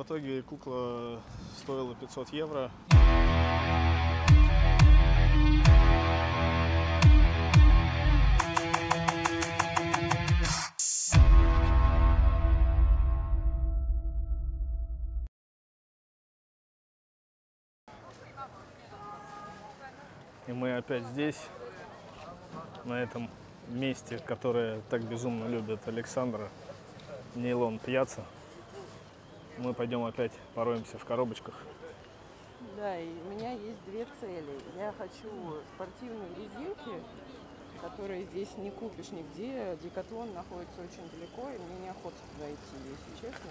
В итоге кукла стоила 500 евро. И мы опять здесь, на этом месте, которое так безумно любит Александра, Нейлон Пьяцца. Мы пойдем опять пороемся в коробочках. Да, и у меня есть две цели. Я хочу спортивные резинки, которые здесь не купишь нигде. Декатлон находится очень далеко, и мне неохота туда идти, если честно.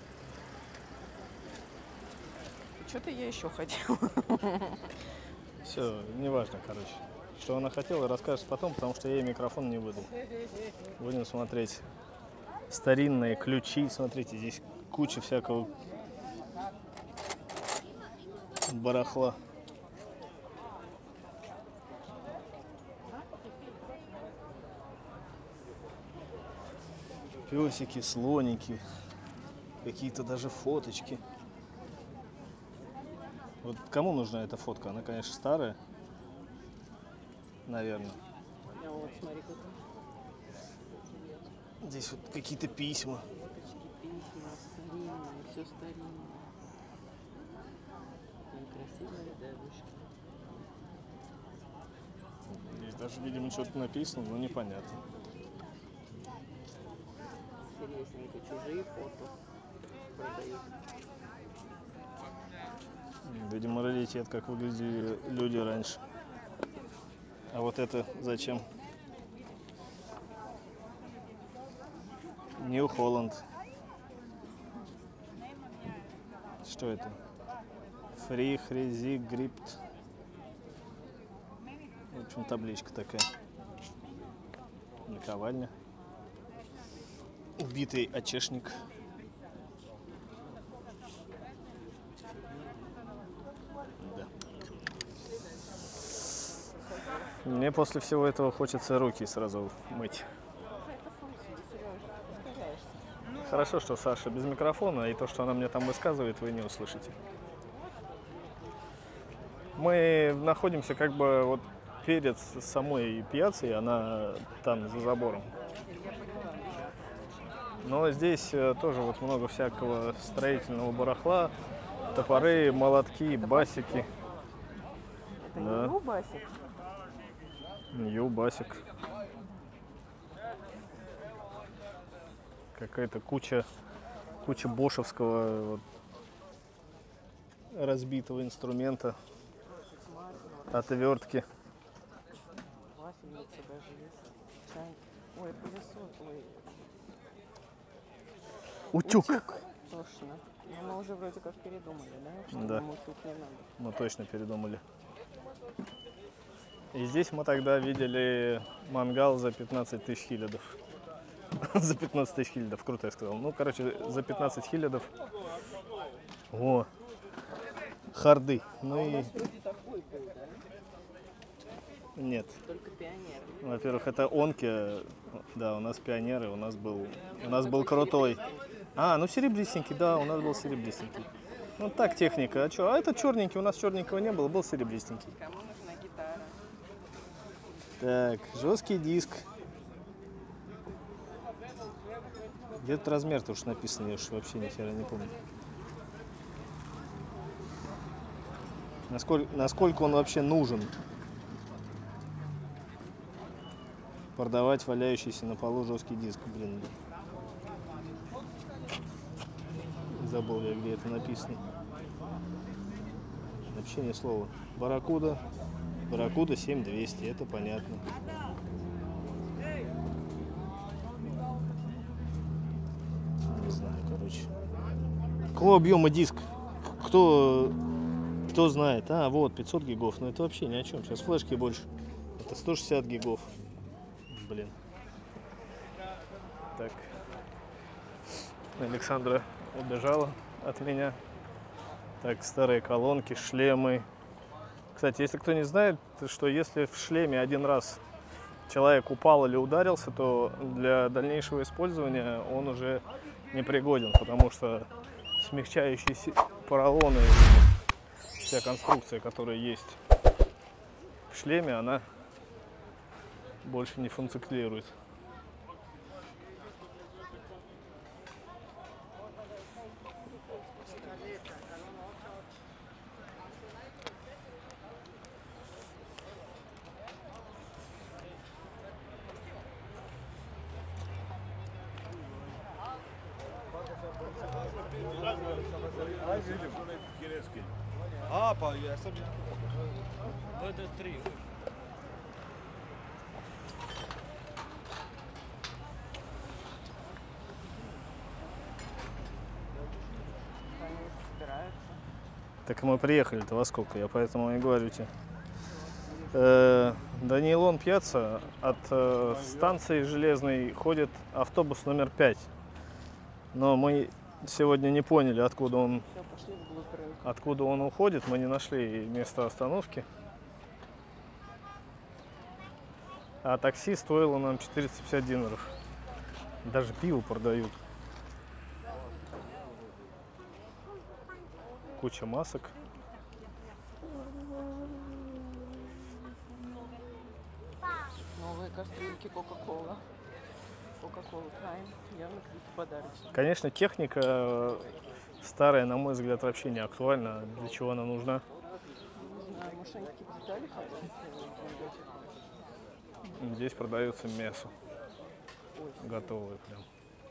Что-то я еще хотела. Все, неважно, короче. Что она хотела, расскажешь потом, потому что я ей микрофон не выдал. Будем смотреть старинные ключи. Смотрите, здесь куча всякого барахла. Песики, слоники, какие-то даже фоточки. Вот кому нужна эта фотка? Она, конечно, старая, наверное. А вот смотри, как Здесь вот какие-то письма. письма старинные, все старинное. Красивые девушки. Здесь даже, видимо, что-то написано, но непонятно. Интересненько, чужие фото продают. Видимо, раритет, как выглядели люди раньше. А вот это зачем? Нью Холланд. Что это? Фри Хрези Грипт. В общем, табличка такая. Наковальня. Убитый очешник. Да. Мне после всего этого хочется руки сразу мыть. Хорошо, что Саша без микрофона, и то, что она мне там высказывает, вы не услышите. Мы находимся как бы вот перед самой пьяцей, она там за забором. Но здесь тоже вот много всякого строительного барахла, топоры, молотки, басики. Это Да. Нью басик? Нью басик. Какая-то куча бошевского вот, разбитого инструмента, отвертки. Вафельница даже есть. Чай. Ой, пылесос. Ой. Утюг. Точно. Но мы уже вроде как передумали, да? Что Да. нам утюг не надо. Мы точно передумали. И здесь мы тогда видели мангал за 15 тысяч хилядов. За 15 тысяч хилядов, круто я сказал. Ну, короче, за 15 хилядов. О, харды. Ну и... Такой был, да? Нет. Только пионер. Во-первых, это онки. Да, у нас пионеры, у нас был крутой. А, ну серебристенький, да, у нас был серебристенький. Ну так техника. А что? А это черненький, у нас черненького не было, был серебристенький. Кому нужна гитара? Так, жесткий диск. Где тут размер-то уж написано, я уж вообще ни хера не помню. Насколько он вообще нужен? Продавать валяющийся на полу жесткий диск, блин. Забыл я, где это написано. Вообще ни слова. Барракуда 7200, это понятно. Не знаю, короче. Какого объема диск? Кто знает? А, вот, 500 гигов. Но это вообще ни о чем. Сейчас флешки больше. Это 160 гигов. Блин. Так. Александра убежала от меня. Так, старые колонки, шлемы. Кстати, если кто не знает, что если в шлеме один раз человек упал или ударился, то для дальнейшего использования он уже непригоден, потому что смягчающие поролоны, вся конструкция, которая есть в шлеме, она больше не функционирует. Они собираются. Так мы приехали-то во сколько, я поэтому и говорю тебе. До Нейлон Пьяцца от станции железной ходит автобус номер 5. Но мы сегодня не поняли, откуда он Все, пошли вглубь рынка. Откуда он уходит, мы не нашли место остановки. А такси стоило нам 450 динаров. Даже пиво продают. Куча масок. Новые кастрюльки Кока-Кола. Кока-Кола Прайм. Явно какие-то подарочные. Конечно, техника старая, на мой взгляд, вообще не актуальна. Для чего она нужна? Не знаю, может они какие-то детали хотят? Здесь продается мясо. Готовое прям.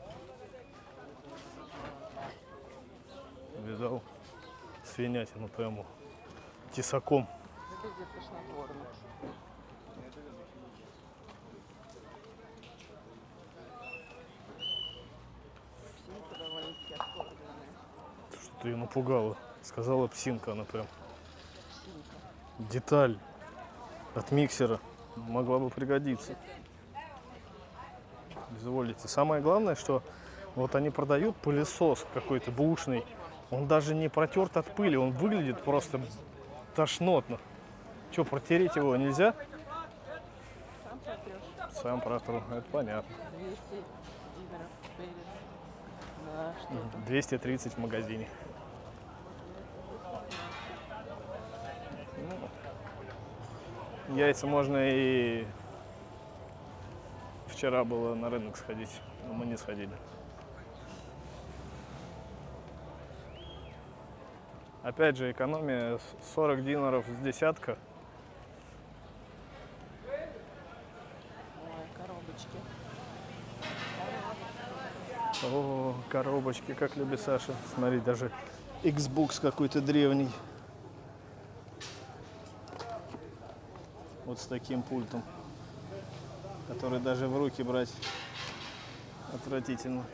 Видал? Свинятину прямо тесаком. Это где тошнотворно. Псинка довольно-таки оформленная. Что ты ее напугала. Сказала псинка, она прям. Псинка. Деталь от миксера могла бы пригодиться. Изволите. Самое главное, что вот они продают пылесос какой-то бэушный. Он даже не протерт от пыли, он выглядит просто тошнотно. Что, протереть его нельзя? Сам протрешь. Сам протру, это понятно. 200 динаров перец на что-то. 230 в магазине. Ну, яйца можно и... Вчера было на рынок сходить, но мы не сходили. Опять же, экономия 40 динаров с десятка. Ой, коробочки. О, коробочки, как любит Саша. Смотри, даже Xbox какой-то древний. Вот с таким пультом, который даже в руки брать отвратительно.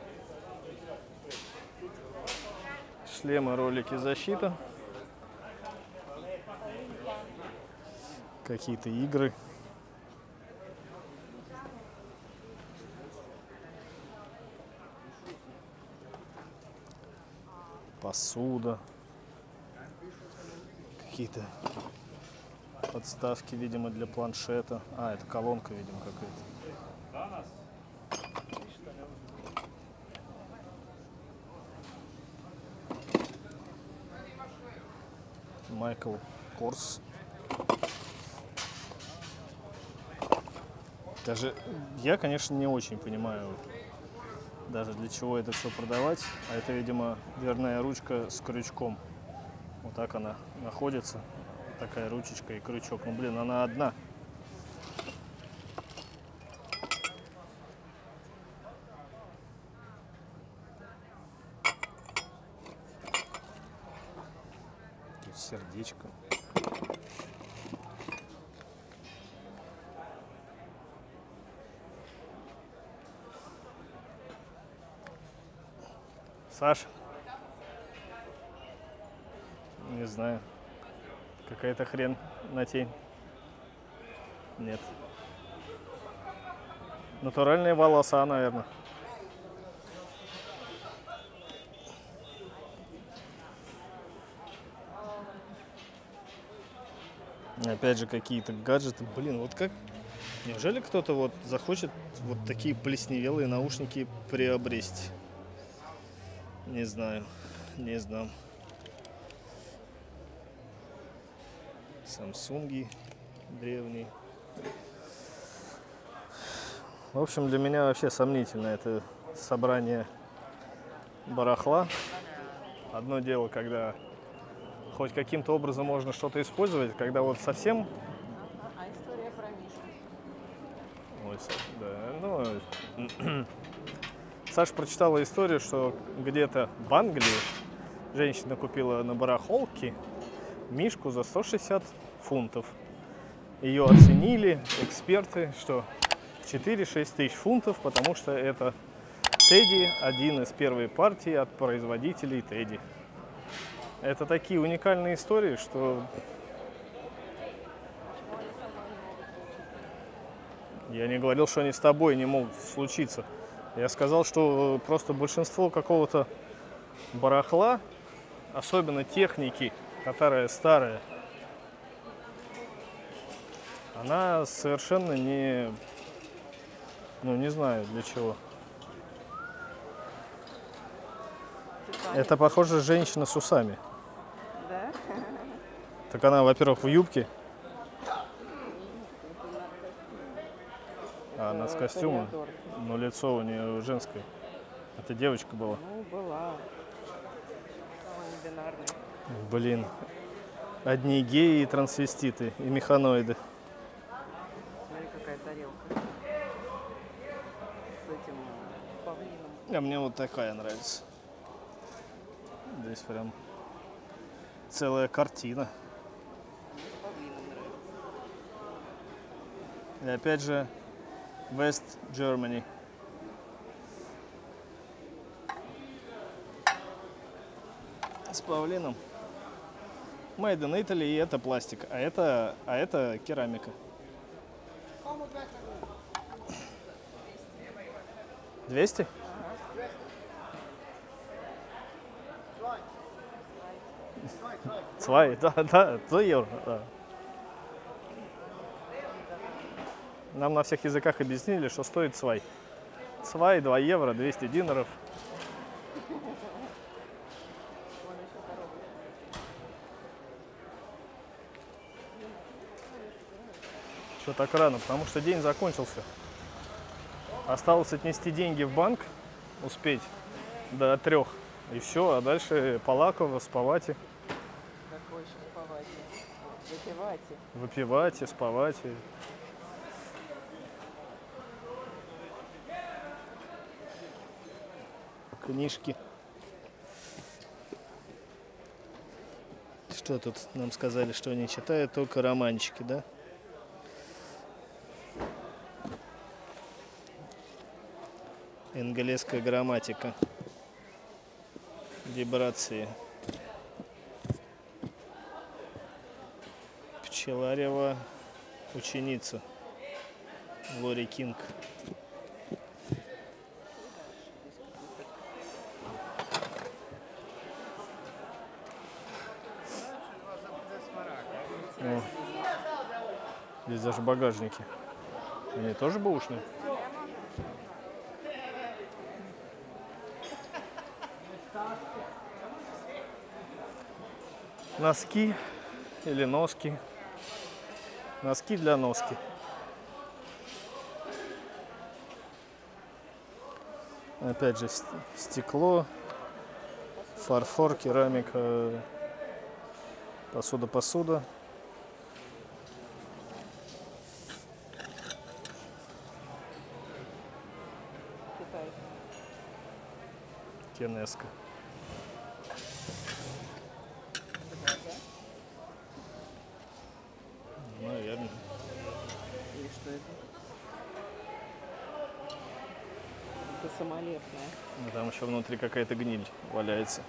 Шлемы, ролики, защита. Какие-то игры. Посуда. Какие-то подставки, видимо, для планшета. А, это колонка, видимо, какая-то. Майкл Корс. Даже я, конечно, не очень понимаю, даже для чего это все продавать. А это, видимо, дверная ручка с крючком. Вот так она находится. Такая ручечка и крючок. Ну, блин, она одна. Тут сердечко. Саша? Не знаю. Какая-то хрен на тень. Нет. Натуральные волоса, наверное. Опять же какие-то гаджеты. Блин, вот как... Неужели кто-то вот захочет вот такие плесневелые наушники приобрести? Не знаю. Не знаю. Самсунги древние. В общем, для меня вообще сомнительно это собрание барахла. Одно дело, когда хоть каким-то образом можно что-то использовать, когда вот совсем... А история про Мишу? Ой, да, ну... Саша прочитала историю, что где-то в Англии женщина купила на барахолке мишку за 160 фунтов. Ее оценили эксперты, что в 4-6 тысяч фунтов, потому что это Тедди, один из первой партии от производителей Тедди. Это такие уникальные истории, что я не говорил, что они с тобой не могут случиться. Я сказал, что просто большинство какого-то барахла, особенно техники, которая старая, она совершенно не, ну не знаю для чего. Это, похоже, женщина с усами. Да? Так она, во-первых, в юбке. А она с костюмом. Ториадор. Но лицо у нее женское. Это девочка была. Ну, была. Не бинарный. Блин. Одни геи и трансвеститы, и механоиды. Смотри, какая тарелка. С этим павлином. А мне вот такая нравится. Здесь прям целая картина. С павлином нравится. И опять же, West Germany. С павлином. Made in Italy, и это пластик, а это керамика. 200? Цвай, да, 2 евро. Да. Нам на всех языках объяснили, что стоит цвай. Цвай 2 евро, 200 динаров. Что так рано? Потому что день закончился. Осталось отнести деньги в банк, успеть до 3. И все, а дальше полаково, спавать. Какой еще спавать? Выпивать. Выпивать и спавать. Книжки. Что тут нам сказали, что они читают только романчики, да? Английская грамматика. Вибрации. Пчеларева ученица. Лори Кинг. О, здесь даже багажники. Они тоже бэушные? Носки или носки. Носки для носки. Опять же стекло, фарфор, керамика, посуда. Китай. Кенеска. Наверное. Или что это? Это самолетная. Ну, там еще внутри какая-то гниль валяется.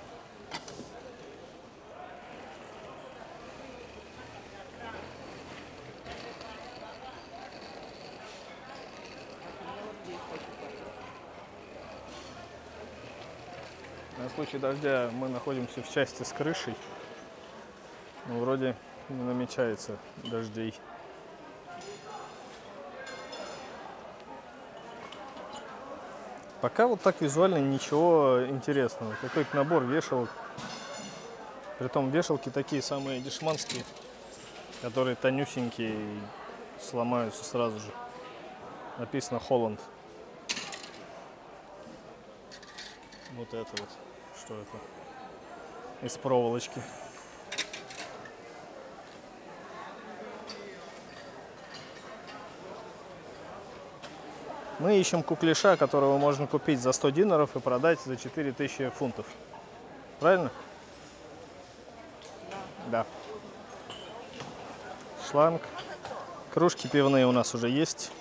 На случай дождя мы находимся в части с крышей. Но вроде не намечается дождей. Пока вот так визуально ничего интересного. Какой-то набор вешалок. Притом вешалки такие самые дешманские, которые тонюсенькие и сломаются сразу же. Написано Холланд. Вот это вот. Что это? Из проволочки. Мы ищем куклиша, которого можно купить за 100 динаров и продать за 4000 фунтов. Правильно? Да. Шланг. Кружки пивные у нас уже есть.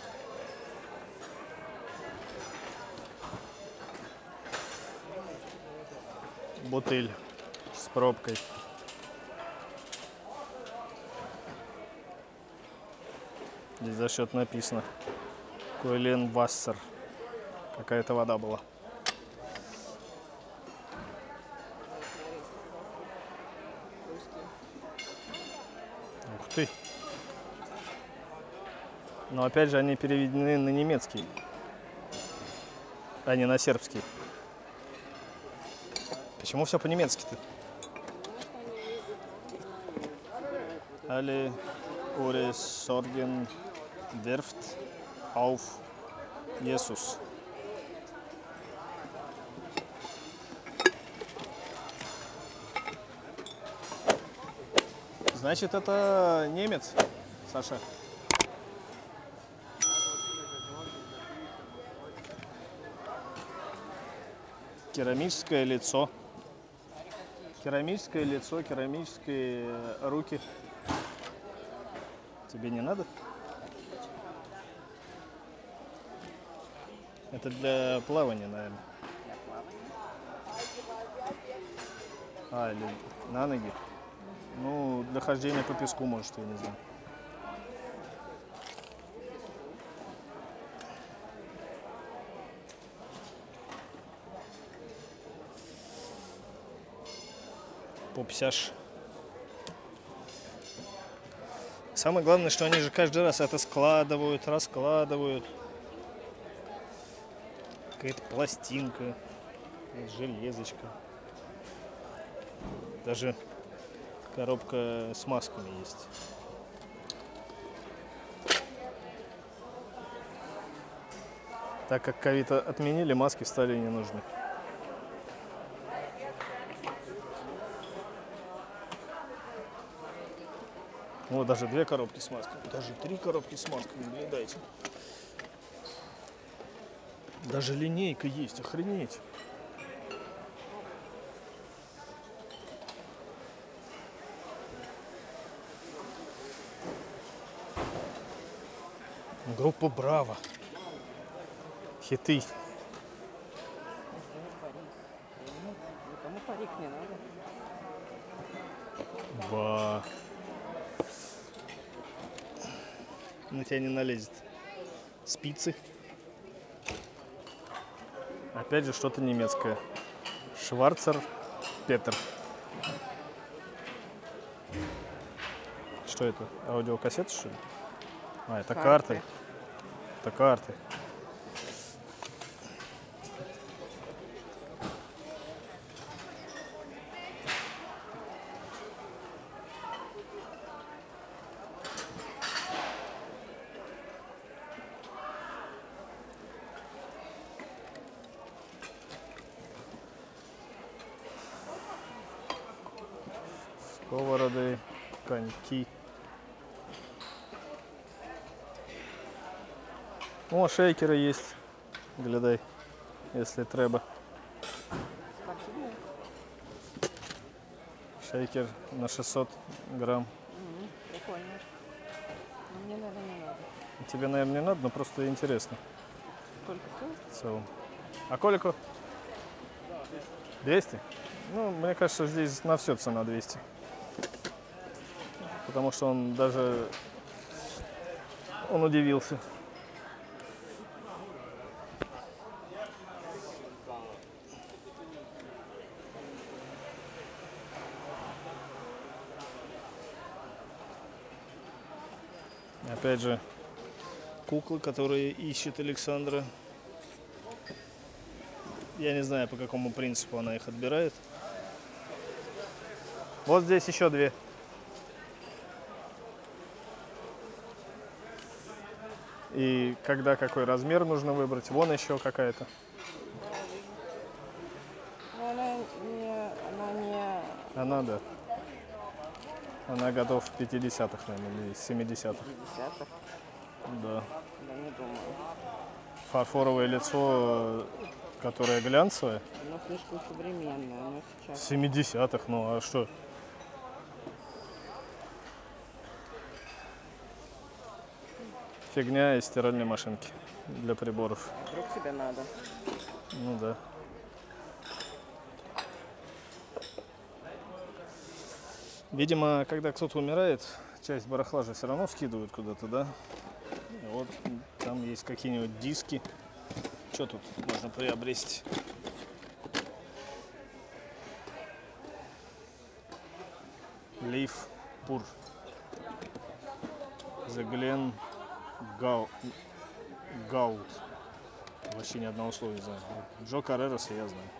Бутыль с пробкой. Здесь за счет написано Койлен Вассер. Какая-то вода была. Ух ты. Но опять же они переведены на немецкий, а не на сербский. Почему все по-немецки-то? Alle eure Sorgen werft auf Jesus. Значит, это немец, Саша. Керамическое лицо. Керамическое лицо, керамические руки. Тебе не надо? Это для плавания, наверное. А, или на ноги. Ну, для хождения по песку, может, я не знаю. Попсяж. Самое главное, что они же каждый раз это складывают, раскладывают. Какая-то пластинка, железочка. Даже коробка с масками есть. Так как ковид отменили, маски стали не нужны. Вот даже 2 коробки с масками, даже 3 коробки с масками, глядайте. Даже линейка есть, охренеть. Группа Браво. Хиты. Никому парик не надо. Ба. На тебя не налезет. Спицы. Опять же что-то немецкое. Шварцер Петер. Что это? Аудиокассеты, что ли? А, это карты. Это карты. Сковороды, коньки. О, шейкеры есть. Глядай, если треба. Спортивные? Шейкер на 600 грамм. Прикольно. Но мне, наверное, не надо. Тебе, наверное, не надо, но просто интересно. Только кто? В целом. А колику? 200? Ну, мне кажется, здесь на все цена 200. Потому что он даже... Он удивился. Опять же, куклы, которые ищет Александра. Я не знаю, по какому принципу она их отбирает. Вот здесь еще 2. И когда какой размер нужно выбрать. Вон еще какая-то. Но она не Она, да. Она готова в 50-х, наверное, или 70-х. 50-х. Да. Да, не думаю. Фарфоровое лицо, которое глянцевое. Оно слишком современное. Оно сейчас... 70-х, ну а что? Фигня из стиральной машинки для приборов. Вдруг тебе надо. Ну да. Видимо, когда кто-то умирает, часть барахла же все равно скидывают куда-то, да? И вот там есть какие-нибудь диски. Что тут можно приобрести? Leaf Pur. The Glen Gould. Вообще ни одного слова не знаю. Джо Каррерас я знаю.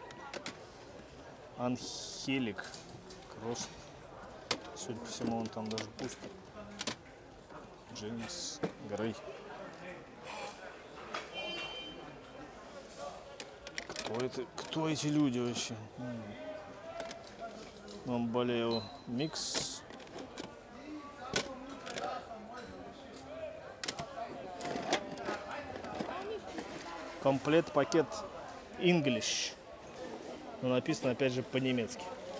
Анхелик Кросс. Судя по всему, он там даже пуст. Джеймс Грей. Кто это? Кто эти люди вообще? Мамбалео Микс. Комплект пакет English. Но написано опять же по-немецки.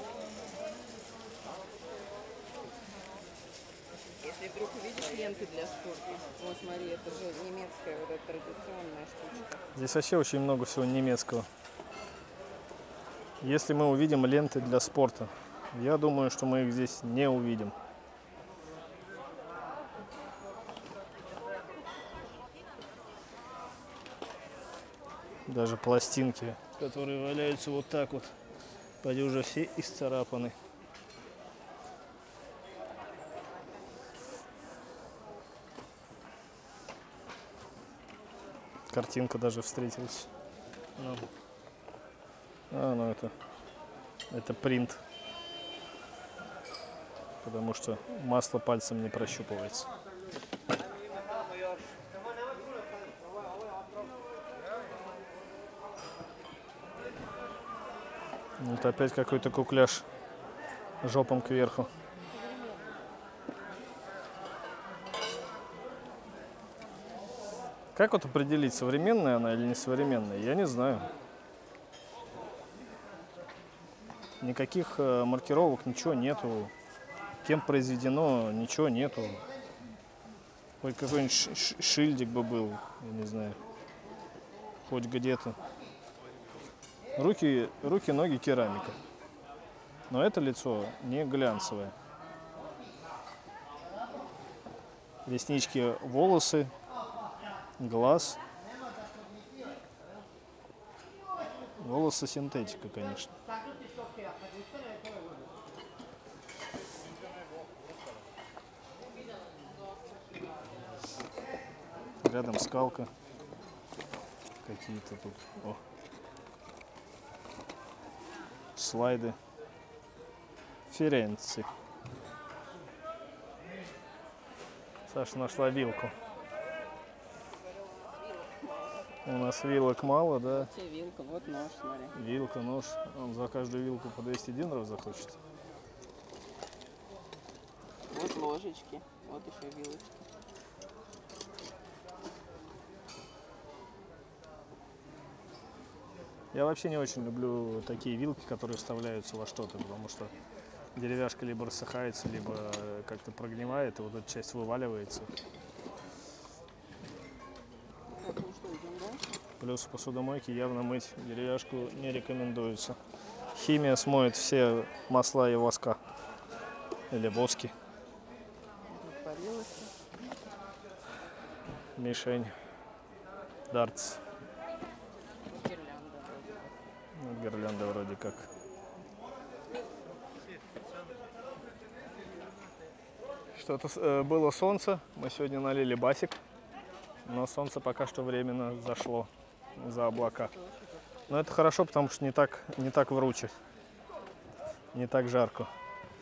Если вдруг увидишь ленты для спорта, вот смотри, это же немецкая вот эта традиционная штучка. Здесь вообще очень много всего немецкого. Если мы увидим ленты для спорта, я думаю, что мы их здесь не увидим. Даже пластинки, которые валяются вот так вот, поди уже все исцарапаны. Картинка даже встретилась. Ну это принт. Потому что масло пальцем не прощупывается. Это опять какой-то кукляж жопом кверху. Как вот определить, современная она или не современная, я не знаю. Никаких маркировок, ничего нету. Кем произведено, ничего нету. Хоть какой-нибудь шильдик бы был, я не знаю. Хоть где-то. Руки, ноги керамика. Но это лицо не глянцевое. Реснички, волосы, глаз. Волосы синтетика, конечно. Рядом скалка. Какие-то тут. О. Слайды. Ференци. Саша нашла вилку. У нас вилок мало, да? Вот тебе вилка, вот нож, смотри. Вилка, нож. Он за каждую вилку по 200 динаров захочет. Вот ложечки, вот еще вилочки. Я вообще не очень люблю такие вилки, которые вставляются во что-то, потому что деревяшка либо рассыхается, либо как-то прогнивает, и вот эта часть вываливается. Так, ну что, идем дальше? Плюс в посудомойке явно мыть деревяшку не рекомендуется. Химия смоет все масла и воска. Или воски. Отвалилась. Мишень. Дартс. Гирлянда вроде как. Ну, гирлянда вроде как. Что-то было солнце. Мы сегодня налили басик. Но солнце пока что временно зашло за облака. Но это хорошо, потому что не так вруче. Не так жарко.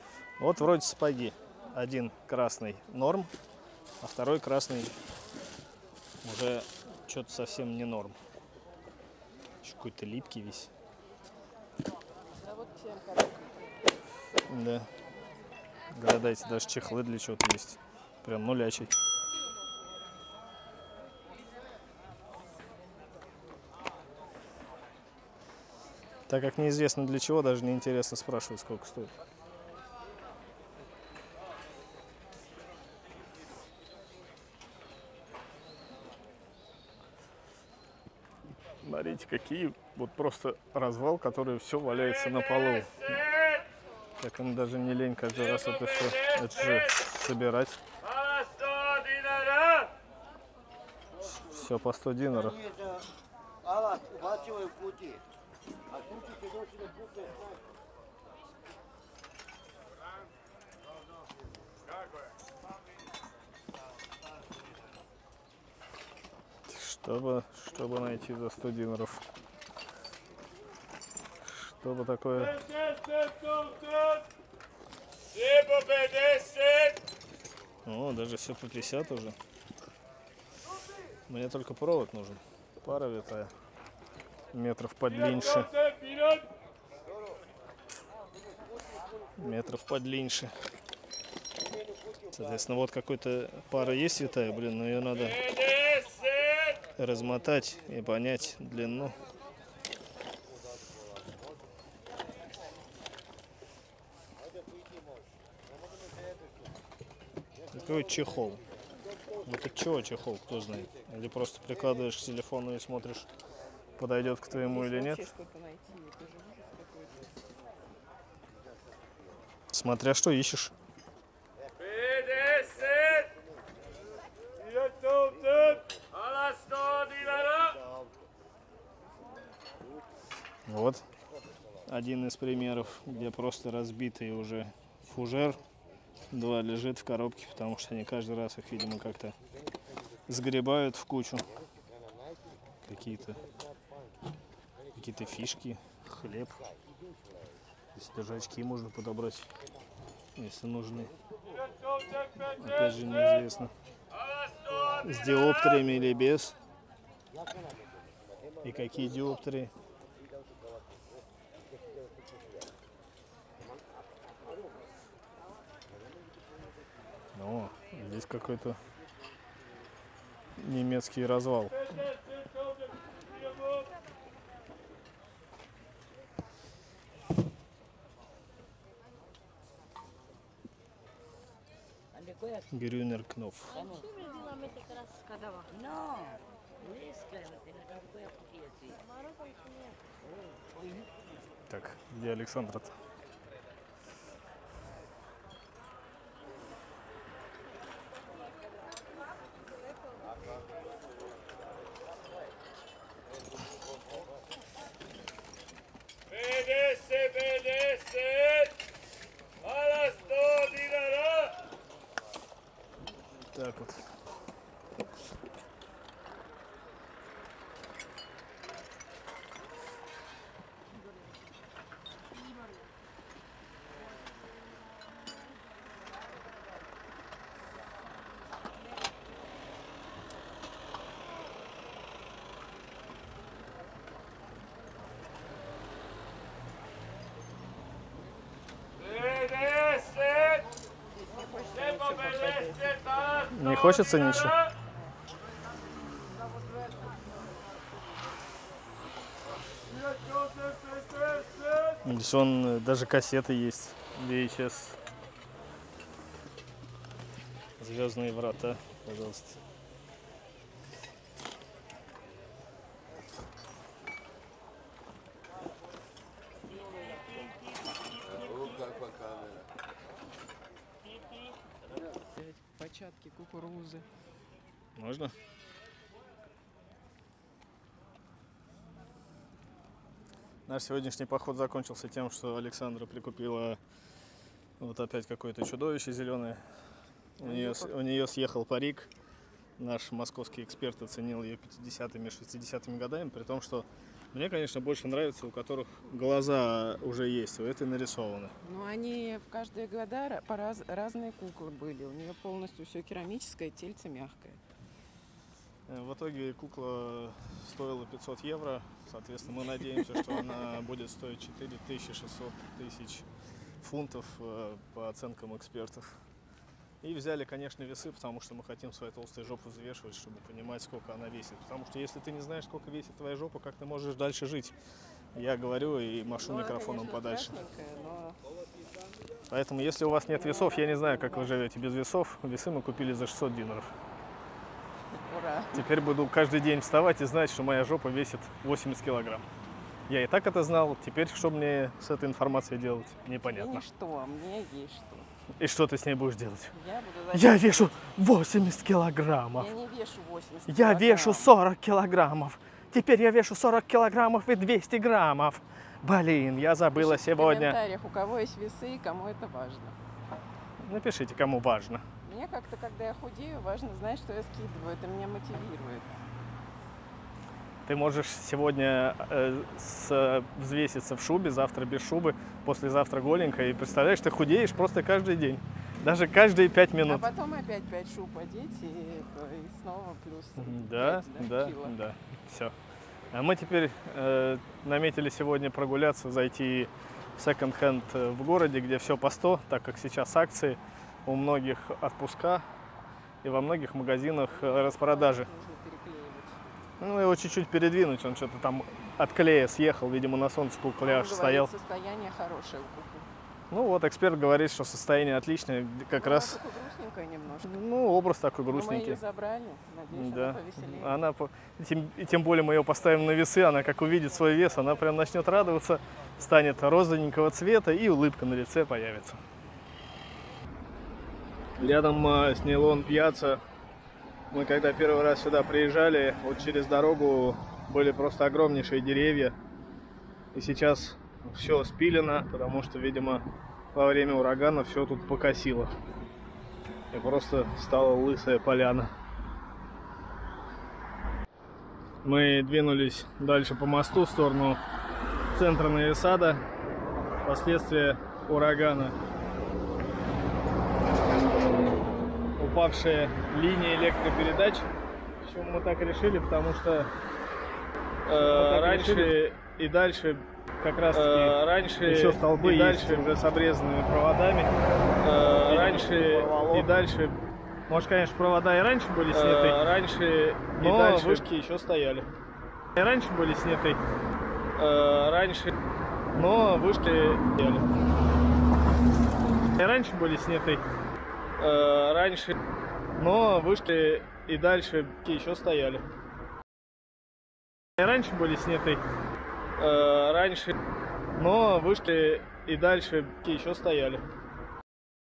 Вот вроде сапоги. Один красный норм, а второй красный уже что-то совсем не норм. Еще какой-то липкий весь. Да вот всем короткий. Да. Гадайте, даже чехлы для чего-то есть. Прям нулячий. Так как неизвестно для чего, даже неинтересно спрашивать, сколько стоит. Смотрите, какие вот просто развал, который все валяется на полу. Так им даже не лень каждый раз это же собирать. Все по 100 динаров. Чтобы найти за 100 динаров. Чтобы такое... О, даже все по 50 уже. Мне только провод нужен. Пара витая. Метров подлиннее. Метров подлиннее. Соответственно, вот какой-то пара есть витая, блин, но ее надо размотать и понять длину. Какой чехол? Это чего чехол, кто знает? Или просто прикладываешь к телефону и смотришь, подойдет к твоему или нет? Смотря что ищешь. Вот один из примеров, где просто разбитый уже фужер. Два лежит в коробке, потому что они каждый раз их, видимо, как-то сгребают в кучу. Какие-то фишки, хлеб. Здесь даже очки можно подобрать, если нужны. Опять же неизвестно, с диоптриями или без. И какие диоптрии. О, здесь какой-то немецкий развал. Грюнер Кнопф. Так, где Александра-то? Так вот. Не хочется ничего? Здесь он даже кассеты есть. VHS. Звездные врата, пожалуйста. Початки кукурузы. Можно? Наш сегодняшний поход закончился тем, что Александра прикупила вот опять какое-то чудовище зеленое. У нее съехал парик. Наш московский эксперт оценил ее 50-ми, 60-ми годами, при том, что Мне, конечно, больше нравится, у которых глаза уже есть, у этой нарисованы. Ну, они в каждые года разные куклы были. У нее полностью все керамическое, тельце мягкое. В итоге кукла стоила 500 евро. Соответственно, мы надеемся, что она будет стоить 4600 тысяч фунтов по оценкам экспертов. И взяли, конечно, весы, потому что мы хотим свою толстую жопу взвешивать, чтобы понимать, сколько она весит. Потому что если ты не знаешь, сколько весит твоя жопа, как ты можешь дальше жить? Я говорю и машу микрофоном подальше. Но... Поэтому, если у вас нет весов, я не знаю, как вы живете без весов. Весы мы купили за 600 динаров. Ура! Теперь буду каждый день вставать и знать, что моя жопа весит 80 килограмм. Я и так это знал. Теперь, что мне с этой информацией делать, непонятно. И что, а мне есть что. И что ты с ней будешь делать? Я вешу 80 килограммов. Я не вешу 80 Я килограмм. вешу 40 килограммов. Теперь я вешу 40 килограммов и 200 граммов. Блин, я забыла Пишите сегодня. в комментариях, у кого есть весы и кому это важно. Напишите, кому важно. Мне как-то, когда я худею, важно знать, что я скидываю. Это меня мотивирует. Ты можешь сегодня взвеситься в шубе, завтра без шубы, послезавтра голенькая. И представляешь, ты худеешь просто каждый день. Даже каждые 5 минут. А потом опять 5 шуб одеть и снова плюс 5, кило. Да, все. А мы теперь наметили сегодня прогуляться, зайти в секонд-хенд в городе, где все по 100, так как сейчас акции, у многих отпуска и во многих магазинах распродажи. Нужно переклеивать. Ну, его чуть-чуть передвинуть, он что-то там от клея съехал, видимо, на солнце кукляж стоял. Состояние хорошее у куклы. Ну вот, эксперт говорит, что состояние отличное, как раз. Она грустненькая немножко. Ну, образ такой Но мы грустненький. ее забрали, надеюсь, Да. она повеселее. И тем более мы ее поставим на весы, она как увидит свой вес, она прям начнет радоваться, станет розовенького цвета и улыбка на лице появится. Рядом с Нейлон Пьяцца. Мы когда первый раз сюда приезжали, вот через дорогу были просто огромнейшие деревья. И сейчас все спилено, потому что, видимо, во время урагана все тут покосило. И просто стала лысая поляна. Мы двинулись дальше по мосту в сторону центра Нови Сада. Последствия урагана. Упавшие линии электропередач. Почему мы так решили? Потому что раньше и дальше как раз раньше еще столбы и дальше уже с обрезанными проводами. Раньше и дальше. Может, конечно, провода и раньше были сняты. Раньше и дальше вышки еще стояли. И раньше были сняты. Раньше, но вышки стояли. И раньше были сняты. Раньше, но вышки и дальше еще стояли. И раньше были сняты. Раньше, но вышки и дальше еще стояли.